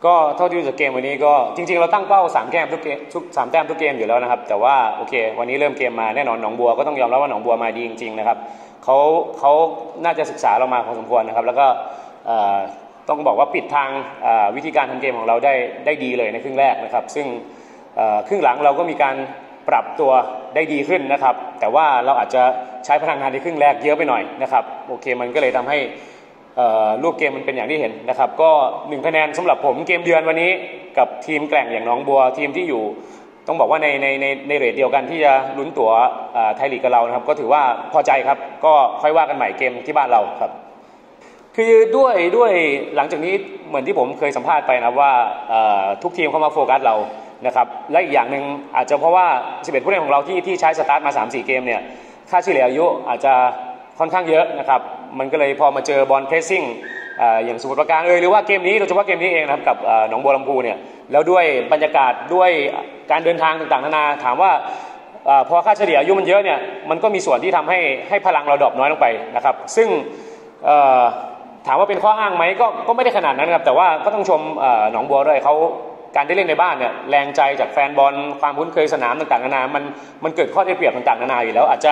ก็เท่าที่ดูจากเกมวันนี้ก็จริงๆเราตั้งเป้า3 แต้มทุกเกม3 แต้มทุกเกมอยู่แล้วนะครับแต่ว่าโอเควันนี้เริ่มเกมมาแน่นอนหนองบัวก็ต้องยอมรับว่าหนองบัวมาดีจริงๆนะครับเขาน่าจะศึกษาเรามาพอสมควรนะครับแล้วก็ต้องบอกว่าปิดทางวิธีการทำเกมของเราได้ดีเลยในครึ่งแรกนะครับซึ่งครึ่งหลังเราก็มีการปรับตัวได้ดีขึ้นนะครับแต่ว่าเราอาจจะใช้พลังงานในครึ่งแรกเยอะไปหน่อยนะครับโอเคมันก็เลยทำให้รูปเกมมันเป็นอย่างที่เห็นนะครับก็1 คะแนนสำหรับผมเกมเยือนวันนี้กับทีมแกร่งอย่างหนองบัวทีมที่อยู่ต้องบอกว่าในเรทเดียวกันที่จะลุ้นตั๋วไทยลีกกับเรานะครับก็ถือว่าพอใจครับก็ค่อยว่ากันใหม่เกมที่บ้านเราครับคือด้วยหลังจากนี้เหมือนที่ผมเคยสัมภาษณ์ไปนะว่าทุกทีมเข้ามาโฟกัสเรานะครับและอีกอย่างหนึ่งอาจจะเพราะว่า11 ผู้เล่นของเราที่ใช้สตาร์ทมา 3-4 เกมเนี่ยค่าเฉลี่ยอายุอาจจะค่อนข้างเยอะนะครับมันก็เลยพอมาเจอบอลเพรสซิ่งอย่างสมุทรปราการหรือว่าเกมนี้โดยเฉพาะเกมนี้เองนะครับกับหนองบัวลำพูเนี่ยแล้วด้วยบรรยากาศด้วยการเดินทางต่างๆนานาถามว่าพอค่าเฉลี่ยอายุมันเยอะเนี่ยมันก็มีส่วนที่ทำให้พลังเราดรอปน้อยลงไปนะครับซึ่งถามว่าเป็นข้ออ้างไหมก็ไม่ได้ขนาดนั้นครับแต่ว่าก็ต้องชมหนองบัวด้วยเขาการได้เล่นในบ้านเนี่ยแรงใจจากแฟนบอลความคุ้นเคยสนามต่างๆนานามันเกิดข้อได้เปรียบต่างๆนานาอยู่แล้วอาจจะ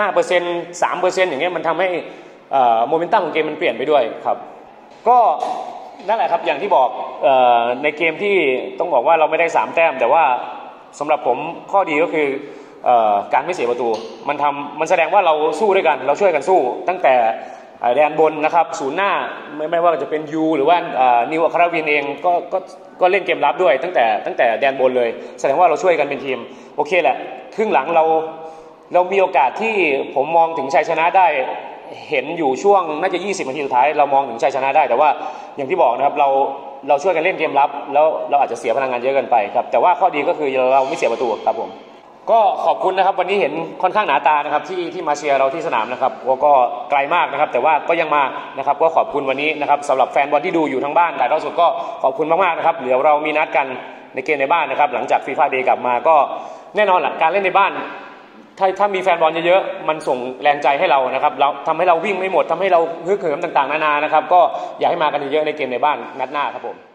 5% 3% อย่างเงี้ยมันทำให้โมเมนตัมของเกมมันเปลี่ยนไปด้วยครับก็นั่นแหละครับอย่างที่บอกในเกมที่ต้องบอกว่าเราไม่ได้3 แต้มแต่ว่าสำหรับผมข้อดีก็คือการไม่เสียประตูมันแสดงว่าเราสู้ด้วยกันเราช่วยกันสู้ตั้งแต่แดนบนนะครับศูนย์หน้าไม่ว่าจะเป็นยูหรือว่านิวอัครวินเองก็เล่นเกมรับด้วยตั้งแต่แดนบนเลยแสดงว่าเราช่วยกันเป็นทีมโอเคแหละครึ่งหลังเรามีโอกาสที่ผมมองถึงชัยชนะได้เห็นอยู่ช่วงน่าจะ20 นาทีสุดท้ายเรามองถึงชัยชนะได้แต่ว่าอย่างที่บอกนะครับเราช่วยกันเล่นเกมรับแล้วเราอาจจะเสียพลังงานเยอะเกินไปครับแต่ว่าข้อดีก็คือเราไม่เสียประตูครับผมก็ขอบคุณนะครับวันนี้เห็นค่อนข้างหนาตานะครับที่มาเชียร์เราที่สนามนะครับก็ไกลมากนะครับแต่ว่าก็ยังมานะครับก็ขอบคุณวันนี้นะครับสำหรับแฟนบอลที่ดูอยู่ทั้งบ้านถ่ายทอดสดก็ขอบคุณมากๆนะครับเดี๋ยวเรามีนัดกันในเกมในบ้านนะครับหลังจากฟีฟ่าเดย์กลับมาก็แน่นอนแหละการเล่นในบ้านถ้ามีแฟนบอลเยอะๆมันส่งแรงใจให้เรานะครับเราทำให้เราวิ่งไม่หมดทำให้เราฮึกเหิมต่างๆนานานะครับก็อยากให้มากันเยอะๆในเกมในบ้านนัดหน้าครับผม